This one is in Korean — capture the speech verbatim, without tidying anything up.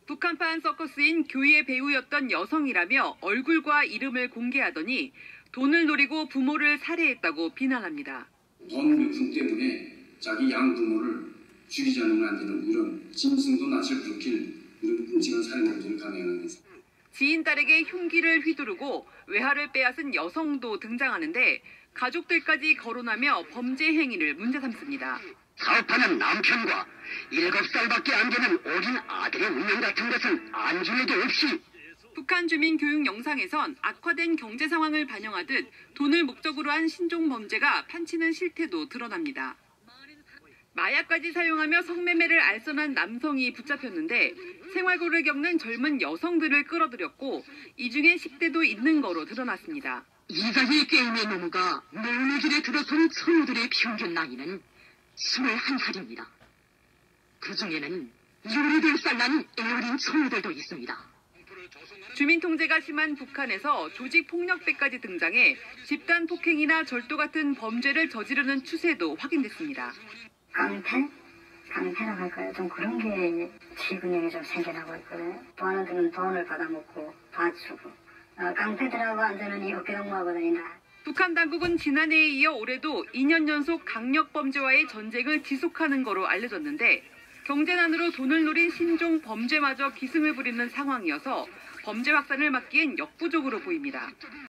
북한판 서커스인 교의의 배우였던 여성이라며 얼굴과 이름을 공개하더니 돈을 노리고 부모를 살해했다고 비난합니다. 돈 몇 푼 때문에 자기 양부모를 죽이지 않으면 안 되는 이런 짐승도 낯을 불킬 이런 끔찍한 살인 범죄를 감행하는 것입니다. 지인 딸에게 흉기를 휘두르고 외화를 빼앗은 여성도 등장하는데 가족들까지 거론하며 범죄 행위를 문제 삼습니다. 사업하는 남편과 일곱 살밖에 안 되는 어린 아들의 운명 같은 것은 안중에도 없이. 북한 주민 교육 영상에선 악화된 경제 상황을 반영하듯 돈을 목적으로 한 신종 범죄가 판치는 실태도 드러납니다. 마약까지 사용하며 성매매를 알선한 남성이 붙잡혔는데 생활고를 겪는 젊은 여성들을 끌어들였고 이 중에 십 대도 있는 거로 드러났습니다. 이자희 게임의 노무가 노무 길에 들어선 성우들의 평균 나이는 스물한 살입니다. 그중에는 열여덟 살 난 애어린 성우들도 있습니다. 주민 통제가 심한 북한에서 조직폭력배까지 등장해 집단 폭행이나 절도 같은 범죄를 저지르는 추세도 확인됐습니다. 깡패? 깡패라고 할까요? 좀 그런 게 지근형이 좀 생겨나고 있거든요. 돈 들은 돈을 받아먹고 봐주고 어, 깡패들하고 앉으니 어깨동무하고 다닌다. 북한 당국은 지난해에 이어 올해도 이 년 연속 강력범죄와의 전쟁을 지속하는 거로 알려졌는데 경제난으로 돈을 노린 신종 범죄마저 기승을 부리는 상황이어서 범죄 확산을 막기엔 역부족으로 보입니다.